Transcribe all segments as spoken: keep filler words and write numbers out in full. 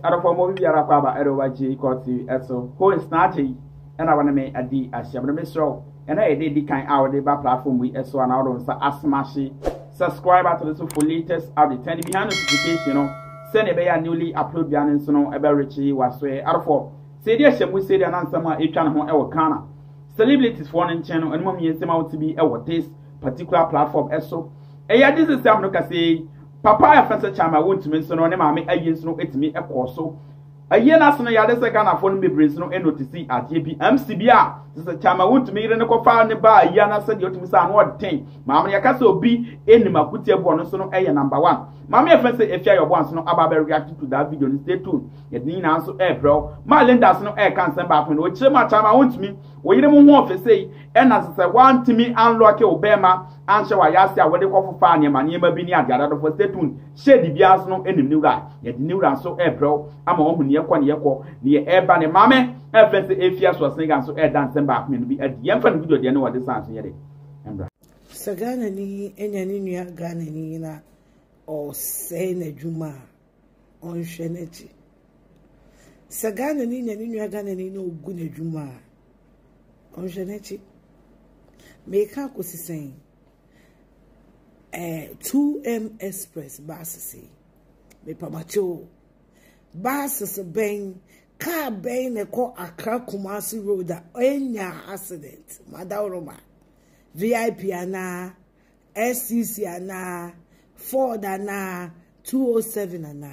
other form of Yara Baba Edo G Corti Esso, who is snatchy, and I want to make a D as Shabba show, and I did the kind hour day by platform we Esso and out on Asmashi. Subscribe to the two for latest update. Turn behind notification, you know. Send a bear newly upload Bianin Sono, about Richie was way out of four. Say, dear Shem, we say the answer my each channel our Kana. Celebrities for one channel and mommy is out to be our this particular platform Esso. Eh, yeah, this is Sam Luka say, Papa, I fancy chama won't to mention on mammy, I use no, it's me a corso. A year national yard second of phone me brings no end to see at J P M C B R. This is a chama won't to me in the coffin in the bar. Yana said you to me son what thing. Mammy, I can so be any makutia bonus no a number one. Mammy, I fancy if you're once no about reacting to that video, stay tuned. Yet Nina answer air bro. Maa Linda's no air can send back when which my chama won't me. We don't want to say, and as I say, one to me unlock your Obama, answer why I say I will go for Fanny, my name be near the other for stay tuned. Share the bias no any new guy. Yet the new dance so air bro. I'm a home near one year near air banny mammy. I fancy if yes was saying so air dancing back me to be at the infant video. You know what this answer yet. Sagana ni any new Gananina or saying a Juma on Sheneti. Sagana ni any new Gananino Gune Juma on Sheneti. Make up was saying a two M Express Bassy. Me Pamacho Bass a bang. Car bang a call Accra Kumasi Road that enya accident. Madaroma V I P ana S C C ana Ford ana two oh seven ana.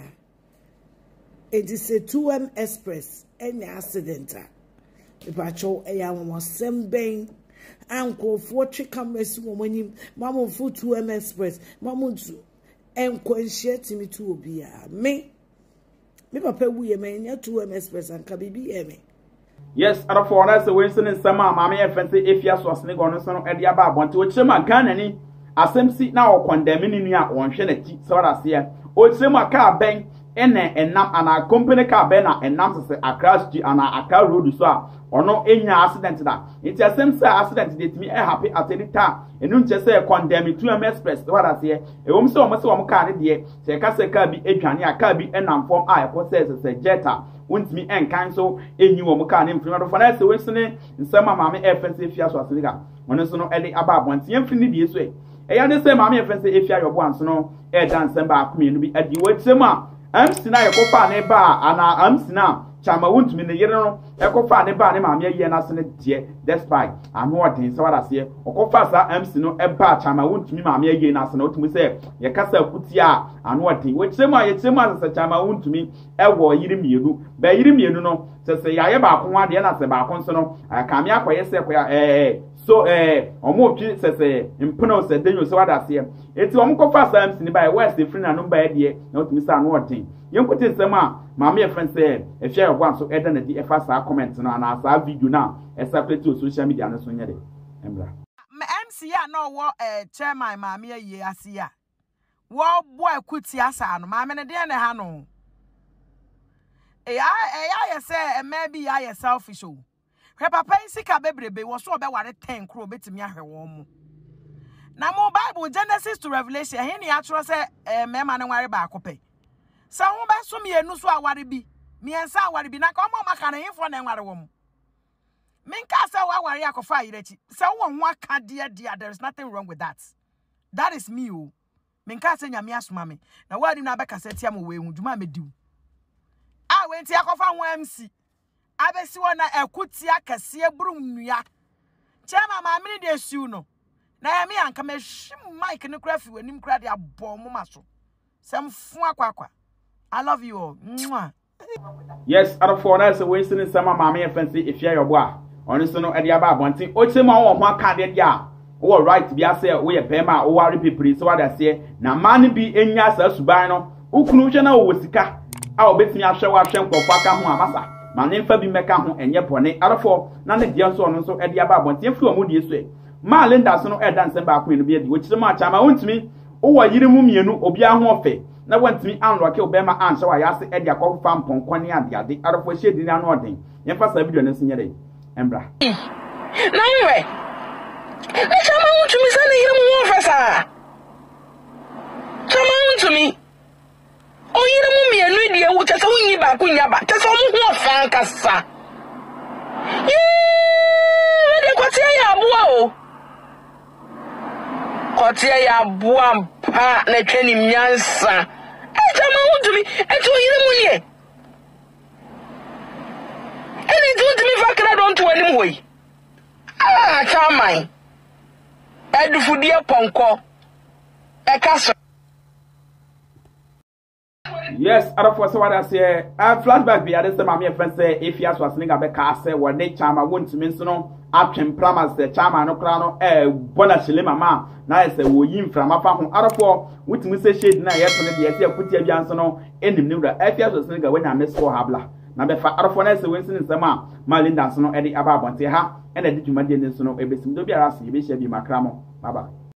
It is a two M Express enya accident. The patrol eya mama sembang anko for three cameras woman mama for two M Express mama to enko nhia me to obia me. Me papa wuye me nya two M Express and kabibi eme. Yes, other for us the Winston and Sama, mammy, and fancy if you was nigga on son at the above one to which Sema can any as some seat now condemning ya on Shenety, so that's here. Old Sema car bank and and nam and our company car banner and nam say a crash and a car road so or no any accident that. It's a same say accident that me happy at any time. And don't just say condemn two M Express, what I say. A woman so much one car there, say Cassa Cabby, Edania Cabby, and I'm from I possess as a jetta. Won't me and cancel in you or can in front of us, listening in some mammy offensive fias was legal. When it's no any about once, the infinity this way. I understand mammy offensive if you are once no air dance and back me to be at the word Sema. I'm still a copa ne bar and I'm still. Chama won't mean the year, echo far the bar, mammy, and us in a dear, despite I'm what things what I say, or go faster, I'm still a bar, Chama won't me, mammy, again, as an me say, your castle putia, and what thing, which semi, it's a man, such Chama won't me, a war, yirim you, by yirim you know, to say, I about one, the answer about consono, I come here for yourself, eh, so, eh, or more Jesus, eh, in Puno said, then you saw what I say. It's one go faster, I'm seen by West, the friend and number idea, not to miss on what thing. You put in some. Mammy friend said, if you want so Eden at the F S R comments on our video now, exactly to social media and so on. M C A no what a chairman, mammy, ye, I see ya. War boy, quit ya, son, mammy, and dear Hano. I say, and maybe I a selfish. Papa sick a baby was so about a ten crow bit me a her warm. Now, more Bible, Genesis to Revelation, any actual say, a man and worry about copy. So who ba so me enu so aware bi me ensa aware bi na ka omo maka na himfo na enware wo mu me nka say wa aware akofa yirechi say wo ho aka dia dia there is nothing wrong with that. That is me o me nka say nyame asoma me na wadi na beka say tiam we hu dwuma mediu a we nti akofa ho M C abesi wona ekuti akase brum nua chema ma me de siu no na ya me anka me hwim mic ne kura fi wanim kura de abom ma so sem fu akwa akwa. I love you all. Mwah. Yes, out of four nights away, sending some mammy fancy if you're your boy. Honestly, no idea about one thing. Oh, some more one candid ya. All right, to be a say, we a pema, or worry people, so what I say. Now, money be in your subino. Uknushana or Wissika. I'll bet me a show of shamp or Faka Massa. My name Fabi Mecca and Yapone. Out of four, none of the young son so idea about one thing for a moody way. Maa Linda so no air dancing back when the which the much I want me. Oh, I didn't move you, Obia Morphe. Na went me unlock your Bema answer. I asked Edia Coffee Farm Ponquani and the other out of what she did not know. You first have video in the Embra. Anyway, let's come on to me, Sunday, you know, Professor. Come on to me. Oh, you know me, and read you, which is only by ba ku nya ba te so mu ho fa nkasa yee de kwatia ya aboa o kwatia ya aboa pa na twani myansa e jama Wotumi e to yire mu nie eni to Wotumi fa kra don to anim hoyi ah chairman edufudie ponko e kaso. Yes, other for so what I say, I flashback be at the my friend say if you was nigga be ka say what they chama won to me so no atwem pramas the chama no kra no eh bona shile mama na say wo yim from afa ho other for wotumi say shade na yet no dey say akutia bia so no enim ni wura if you was nigga when I miss for habla na be fa other for na say when sin nsema Maa Linda so no e dey aba abonte ha e na di dwuma de so no e besim do biara se e be hia bi makra mo baba.